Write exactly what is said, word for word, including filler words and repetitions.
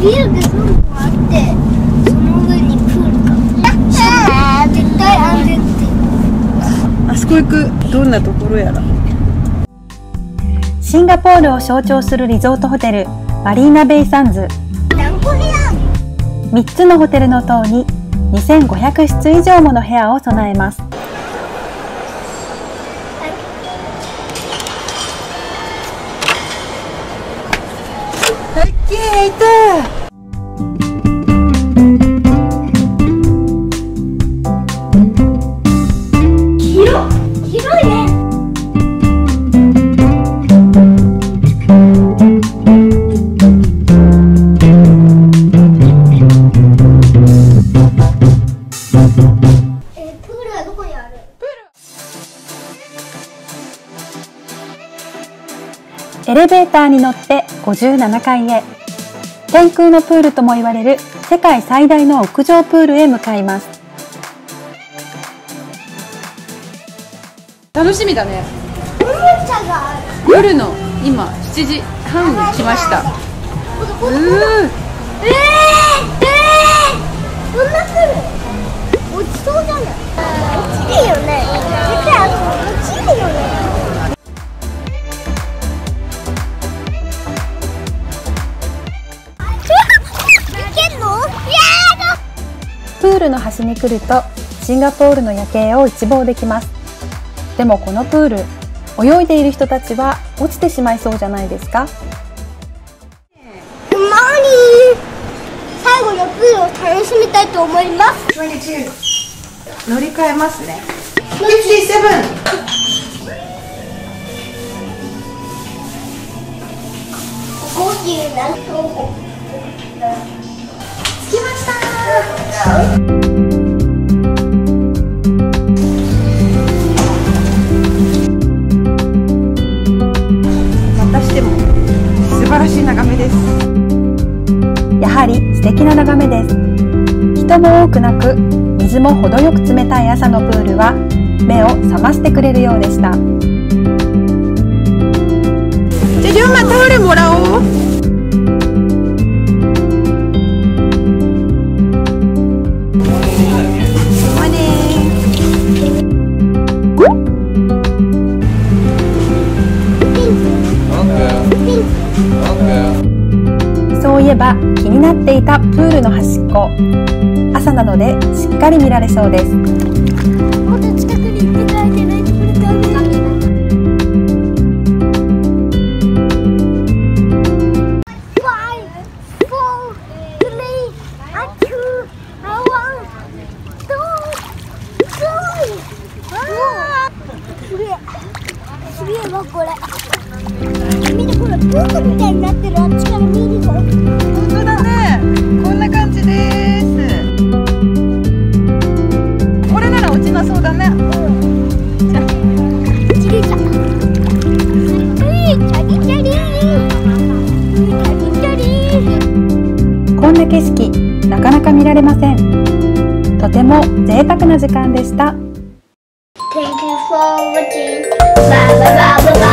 ビルが何個あって、その上にプールが。絶対安全って。 あそこ行く。どんなところやら。 シンガポールを象徴するリゾートホテルマリーナベイサンズ。 何個部屋？ みっつのホテルの棟ににせんごひゃくしつ以上もの部屋を備えます。 オッケー、いた。 エレベーターに乗ってごじゅうななかいへ。天空のプールとも言われる世界最大の屋上プールへ向かいます。 楽しみだね。 おもちゃがある。 夜の今しちじはんに来ました。うー。 えー、えー、こんなプール落ちそうじゃない？落ちるよね。絶対落ちるよね。 プールの端に来るとシンガポールの夜景を一望できます。でもこのプール、泳いでいる人たちは落ちてしまいそうじゃないですか？ マニー、最後のプールを楽しみたいと思います。 にじゅうに乗り換えますね。にじゅうなな。 ごじゅうななと着きました。またしても素晴らしい眺めです。 やはり素敵な眺めです。人も多くなく、水も程よく冷たい朝のプールは目を覚ましてくれるようでした。 じゃあ、りょうまタオルもらおう。 そういえば気になっていたプールの端っこ、朝なのでしっかり見られそうです。 もっと近くに行ってからじゃないとこれダメだ。すげえわこれ。みんなこれプールみたいになってる。あっちから見るぞ。 本当だね。こんな感じです。これなら落ちなそうだね。うん。じゃあ。 ちぎちゃった。はい、チャリチャリ。チャリチャリ。 こんな景色、なかなか見られません。とても贅沢な時間でした。 Thank you for watching. Bye bye bye bye bye.